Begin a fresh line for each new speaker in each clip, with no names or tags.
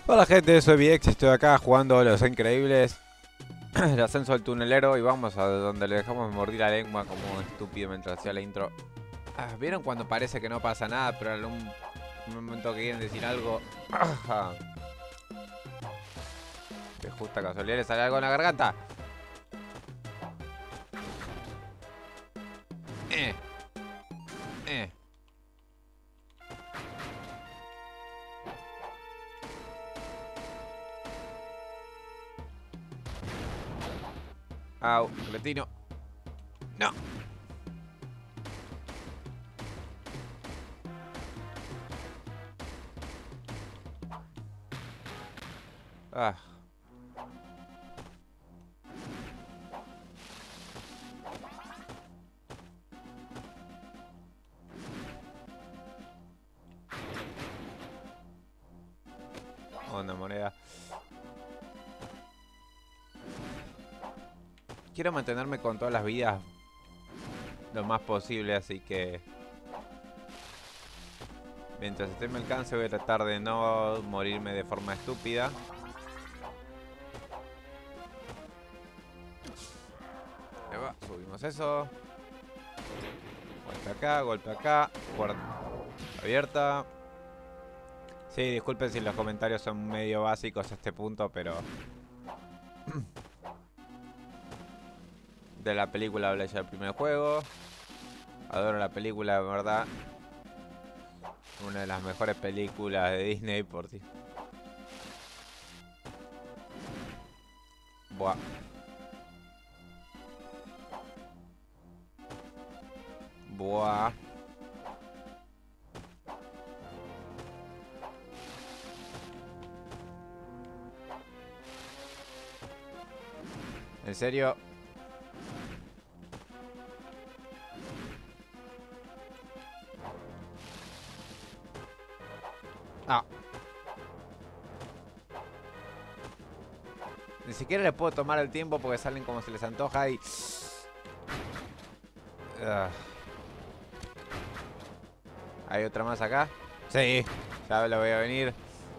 Hola gente, soy Viex, estoy acá jugando Los Increíbles, el ascenso del tunelero y vamos a donde le dejamos mordir la lengua como un estúpido mientras hacía la intro. ¿Vieron cuando parece que no pasa nada, pero en un momento que quieren decir algo, de justa casualidad le sale algo en la garganta? Eh, eh. Au, cretino. No. Ah, onda moneda. Quiero mantenerme con todas las vidas lo más posible, así que mientras esté en mi alcance voy a tratar de no morirme de forma estúpida. Ahí va, subimos eso. Golpe acá, puerta abierta. Sí, disculpen si los comentarios son medio básicos a este punto, pero de la película hablé ya el primer juego. Adoro la película, de verdad. Una de las mejores películas de Disney por ti. Buah. Buah. ¿En serio? Ah. Ni siquiera les puedo tomar el tiempo porque salen como se les antoja y... Ah. ¿Hay otra más acá? Sí, ya la voy a venir.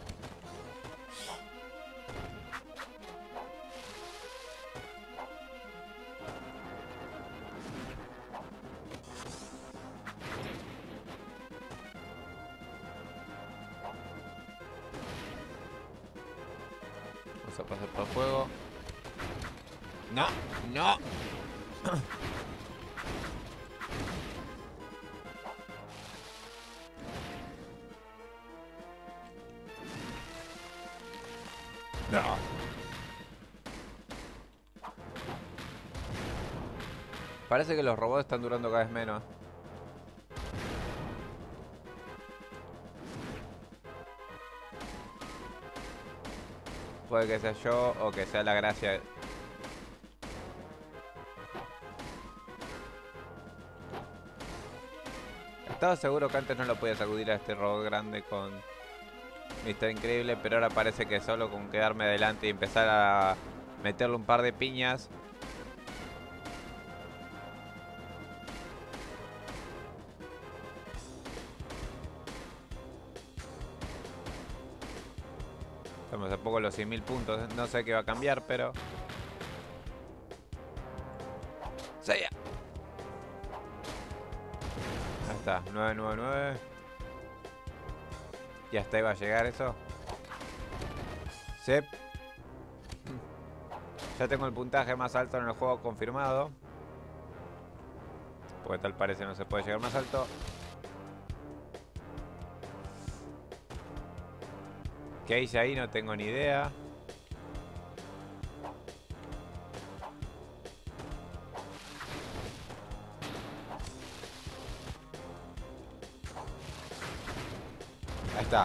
Vamos a pasar por el juego. No, no. No. Parece que los robots están durando cada vez menos. Puede que sea yo o que sea la gracia. Estaba seguro que antes no lo podía sacudir a este robot grande con Mr. Increíble, pero ahora parece que solo con quedarme adelante y empezar a meterle un par de piñas. Estamos a poco los 100.000 puntos. No sé qué va a cambiar, pero... ¡Sí! Ahí está, 999. Y hasta ahí va a llegar eso. Sí. Ya tengo el puntaje más alto en el juego confirmado. Porque tal parece no se puede llegar más alto. ¿Qué hice ahí? No tengo ni idea. Ahí está.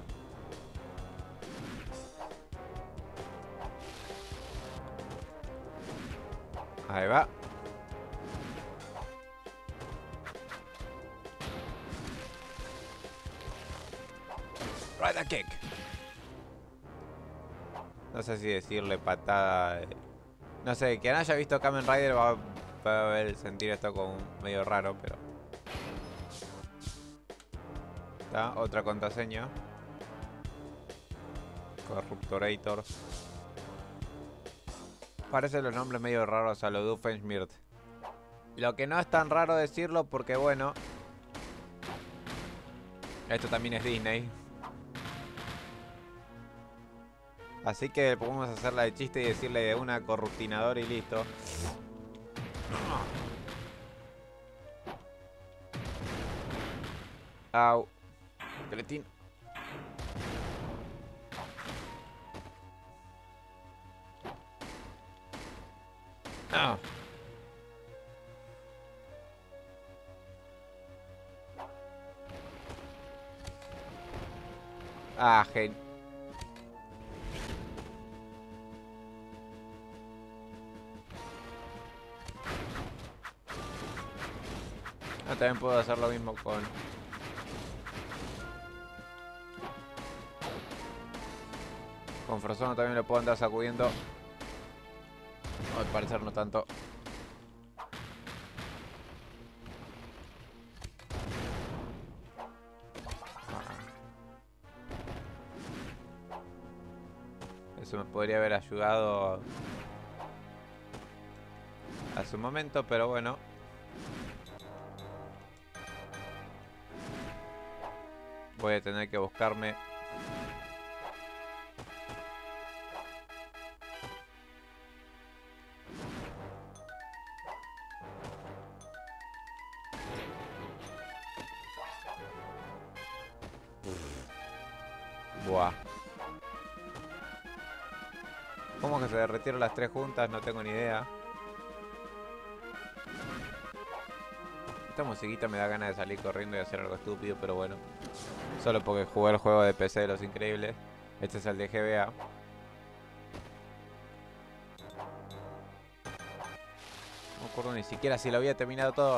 Ahí va. Rider kick. No sé si decirle patada. No sé, quien haya visto Kamen Rider va a sentir esto como medio raro, pero... Está, otra contraseña. Corruptorator. Parecen los nombres medio raros a lo Doofenshmirtz. Lo que no es tan raro decirlo porque, bueno, esto también es Disney. Así que podemos hacerla de chiste y decirle de una corruptinador y listo. Au. Cretín. Ah. Ah, gen. Yo también puedo hacer lo mismo con Frozono, también le puedo andar sacudiendo. Al parecer no tanto. Eso me podría haber ayudado a su momento, pero bueno. Voy a tener que buscarme buah. ¿Cómo que se derritieron las tres juntas? No tengo ni idea. Esta musiquita me da ganas de salir corriendo y hacer algo estúpido, pero bueno. Solo porque jugué el juego de PC de Los Increíbles. Este es el de GBA. No me acuerdo ni siquiera si lo había terminado todo.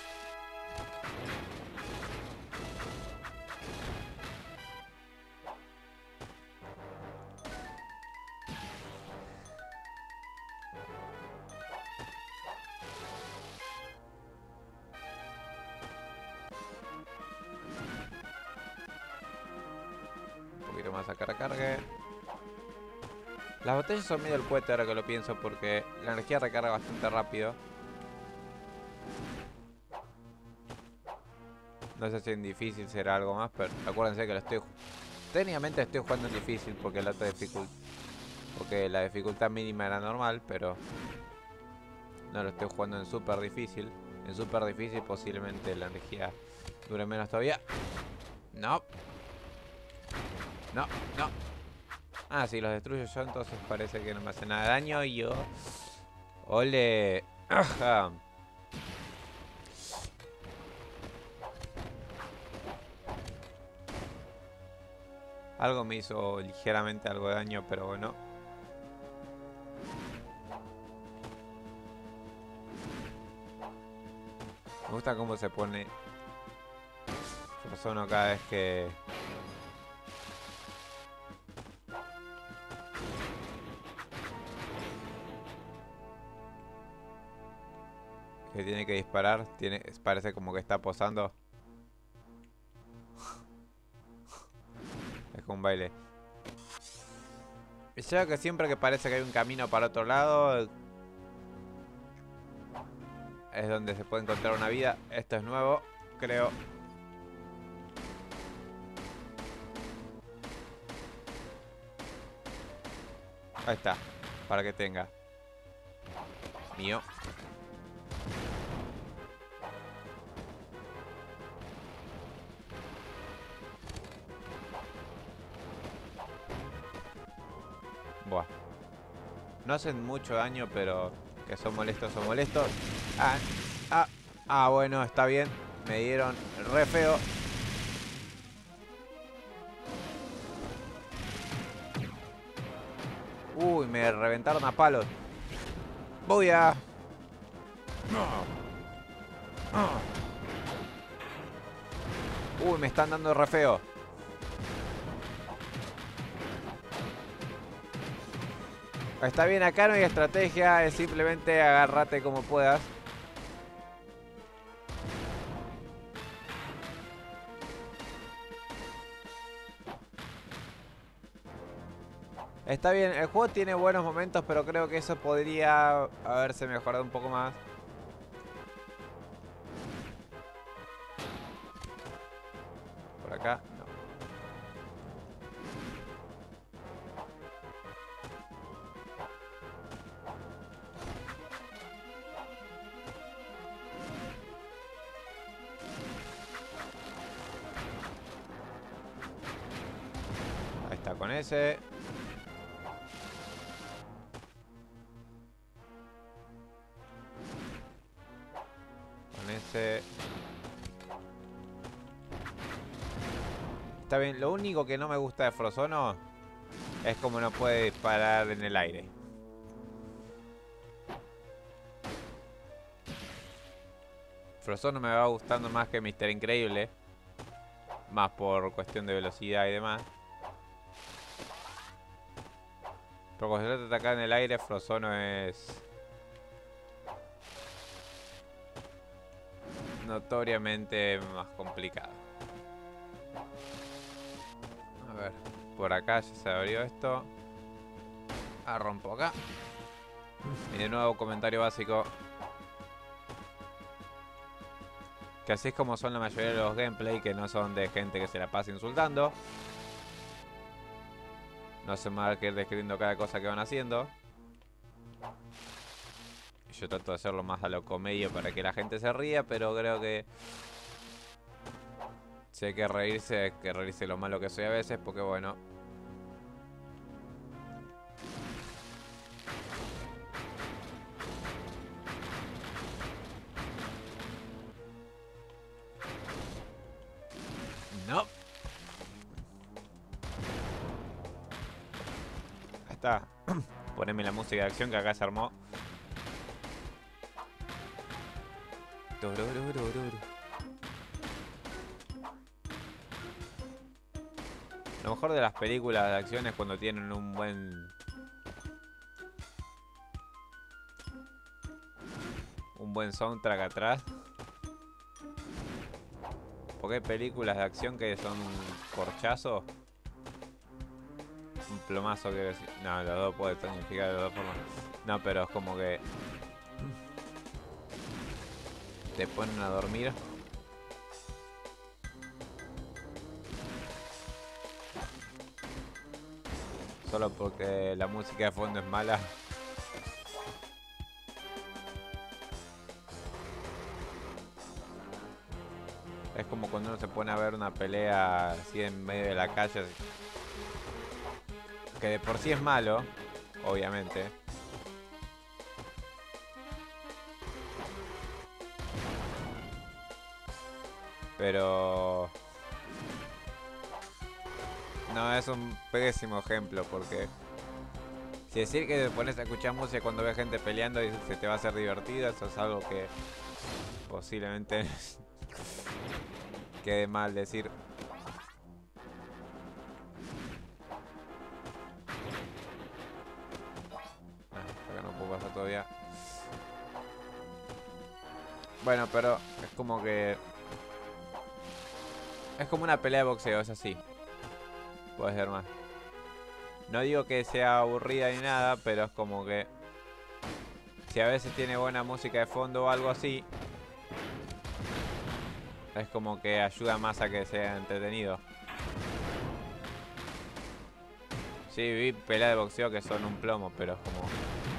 Más a cargue. Las botellas son medio el cohete ahora que lo pienso porque la energía recarga bastante rápido. No sé si en difícil será algo más, pero acuérdense que lo estoy... Técnicamente estoy jugando en difícil porque la otra dificultad... Porque la dificultad mínima era normal, pero... No lo estoy jugando en super difícil. En super difícil posiblemente la energía dure menos todavía. No. No, no. Ah, si los destruyo yo, entonces parece que no me hace nada de daño y yo... ¡Ole! ¡Ajá! Algo me hizo ligeramente algo de daño, pero bueno. Me gusta cómo se pone Frozono cada vez que tiene que disparar. Parece como que está posando. Es como un baile. Y yo que siempre que parece que hay un camino para otro lado es donde se puede encontrar una vida. Esto es nuevo, creo. Ahí está, para que tenga. Mío. Buah. No hacen mucho daño, pero que son molestos, son molestos. Bueno, está bien. Me dieron re feo. Uy, me reventaron a palos. Voy a... Uy, me están dando re feo. Está bien, acá no hay estrategia, es simplemente agárrate como puedas. Está bien, el juego tiene buenos momentos, pero creo que eso podría haberse mejorado un poco más. Por acá, no. Ahí está con ese. Con ese. Está bien, lo único que no me gusta de Frozono es como no puede disparar en el aire. Frozono me va gustando más que Mr. Increíble. Más por cuestión de velocidad y demás. Pero cuando se trata de atacar en el aire, Frozono es notoriamente más complicado. A ver, por acá ya se abrió esto. Ah, rompo acá. Y de nuevo comentario básico. Que así es como son la mayoría de los gameplay, que no son de gente que se la pasa insultando. No se me va a ir describiendo cada cosa que van haciendo. Yo trato de hacerlo más a lo comedia para que la gente se ría, pero creo que si hay que reírse lo malo que soy a veces, porque bueno. No. Ahí está. Poneme la música de acción que acá se armó. Lo mejor de las películas de acción es cuando tienen un buen soundtrack atrás. Porque hay películas de acción que son un corchazo. Un plomazo, quiero decir. No, los dos puede significar de dos formas. No, pero es como que te ponen a dormir. Solo porque la música de fondo es mala. Es como cuando uno se pone a ver una pelea así en medio de la calle. Que de por sí es malo, obviamente. Pero no, es un pésimo ejemplo porque si decir que te pones a escuchar música cuando ves gente peleando y se te va a hacer divertido, eso es algo que posiblemente quede mal decir. Acá no puedo pasar todavía. Bueno, pero es como que es como una pelea de boxeo, es así. Puede ser más. No digo que sea aburrida ni nada, pero es como que si a veces tiene buena música de fondo o algo así, es como que ayuda más a que sea entretenido. Sí, vi peleas de boxeo que son un plomo, pero es como...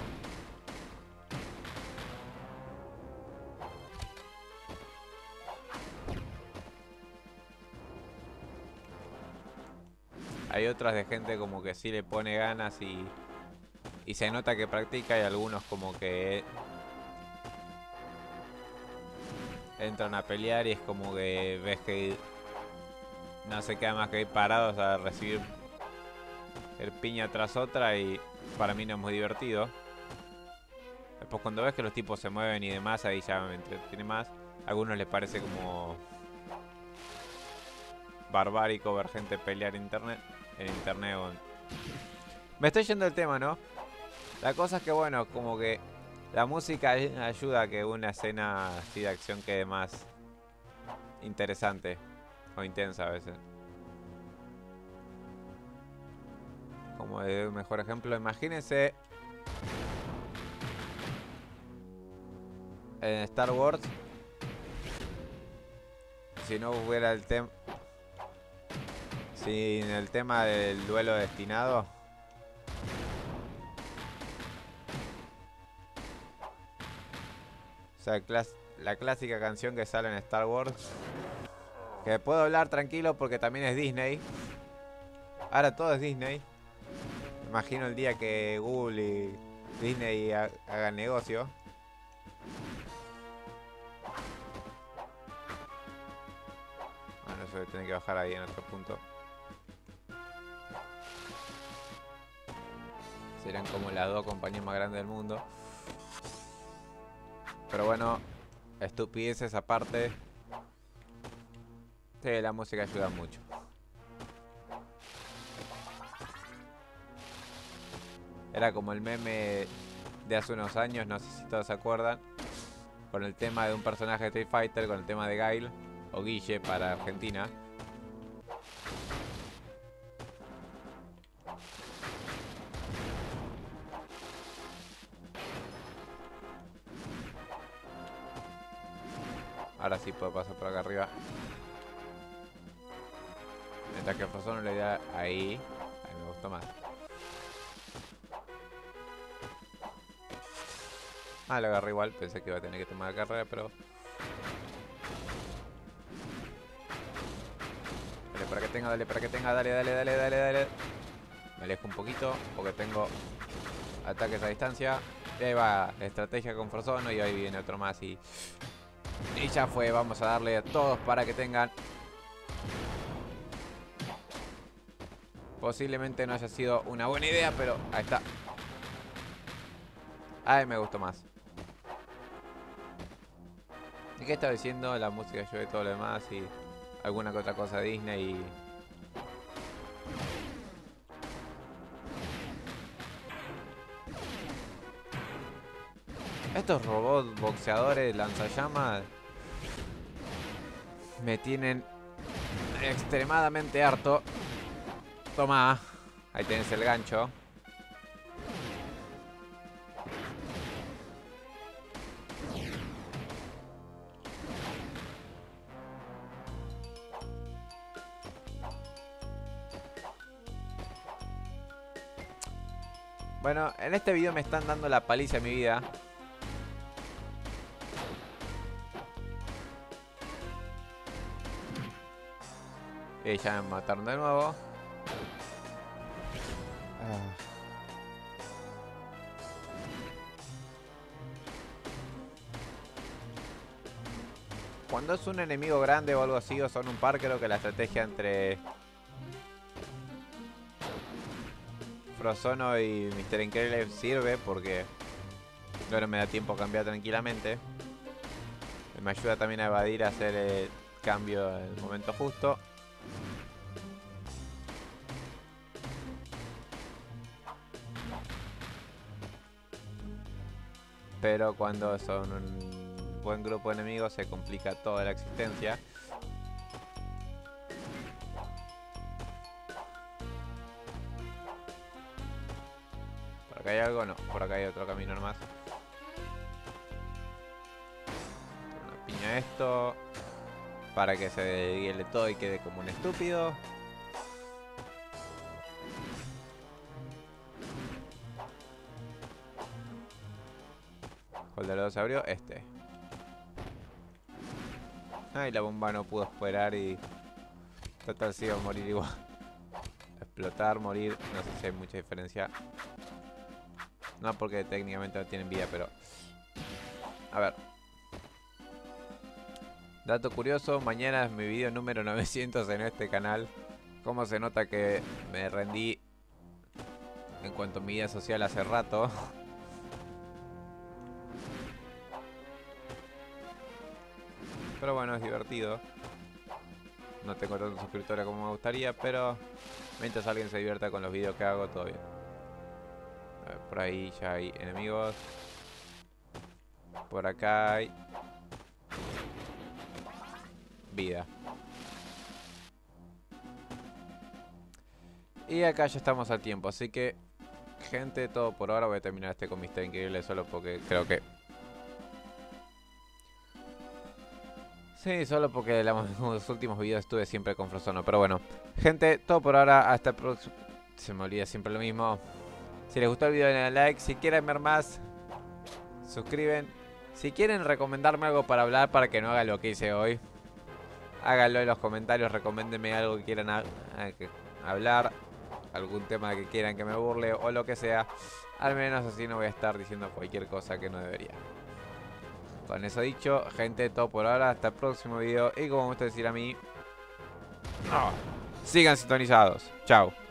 Hay otras de gente como que sí le pone ganas y se nota que practica, y algunos como que entran a pelear y es como que ves que no se queda más que ir parados a recibir el piña tras otra, y para mí no es muy divertido. Después cuando ves que los tipos se mueven y demás, ahí ya me entretiene más. A algunos les parece como barbárico ver gente pelear en internet. Me estoy yendo del tema, ¿no? La cosa es que bueno, como que la música ayuda a que una escena así de acción quede más interesante o intensa a veces. como de un mejor ejemplo, imagínense en Star Wars, si no hubiera el tema, sin el tema del duelo destinado. O sea, la clásica canción que sale en Star Wars. Que puedo hablar tranquilo porque también es Disney. Ahora todo es Disney. Me imagino el día que Google y Disney hagan negocio. Bueno, eso tiene que bajar ahí en otro punto. Serán como las dos compañías más grandes del mundo. Pero bueno, estupideces aparte. Sí, la música ayuda mucho. Era como el meme de hace unos años, no sé si todos se acuerdan. Con el tema de un personaje de Street Fighter, con el tema de Gail o Guille para Argentina. Ahora sí puedo pasar por acá arriba. Mientras que Frozono le da ahí. Ahí me gustó más. Ah, lo agarré igual. Pensé que iba a tener que tomar la carrera, pero... Dale para que tenga, dale para que tenga. Dale, dale, dale, dale, dale. Me alejo un poquito porque tengo ataques a distancia. Y ahí va la estrategia con Frozono y ahí viene otro más y ya fue. Vamos a darle a todos para que tengan. Posiblemente no haya sido una buena idea, pero ahí está. Ay, me gustó más. ¿Y qué estaba diciendo? La música yo de todo lo demás y alguna que otra cosa de Disney y... Estos robots boxeadores lanzallamas me tienen extremadamente harto. Toma, ahí tenés el gancho. Bueno, en este video me están dando la paliza de mi vida. Y ya me mataron de nuevo. Cuando es un enemigo grande o algo así, o son un par, creo que la estrategia entre Frozono y Mr. Incredible sirve porque no me da tiempo a cambiar tranquilamente. Me ayuda también a evadir, a hacer el cambio en el momento justo. Pero cuando son un buen grupo de enemigos se complica toda la existencia. ¿Por acá hay algo? No, por acá hay otro camino nomás. Una piña a esto. Para que se desviele todo y quede como un estúpido. ¿Cuál de los dos se abrió? Este. Ay, la bomba no pudo esperar y... Total se iba a morir igual. Explotar, morir, no sé si hay mucha diferencia. No porque técnicamente no tienen vida, pero... A ver. Dato curioso, mañana es mi video número 900 en este canal. Cómo se nota que me rendí en cuanto a mi vida social hace rato. Pero bueno, es divertido. No tengo tantos suscriptores como me gustaría, pero mientras alguien se divierta con los videos que hago, todo bien. A ver, por ahí ya hay enemigos. Por acá hay vida. Y acá ya estamos a tiempo, así que, gente, todo por ahora. Voy a terminar este con Mister Increíble solo porque creo que... Sí, solo porque los últimos videos estuve siempre con Frozono. Pero bueno, gente, todo por ahora. Hasta el próximo... Se me olvida siempre lo mismo. Si les gustó el video, denle like. Si quieren ver más, suscriben. Si quieren recomendarme algo para hablar para que no haga lo que hice hoy, háganlo en los comentarios. Recoméndenme algo que quieran hablar. Algún tema que quieran que me burle o lo que sea. Al menos así no voy a estar diciendo cualquier cosa que no debería. Con eso dicho, gente, todo por ahora. Hasta el próximo video. Y como me gusta decir a mí, sigan sintonizados. Chao.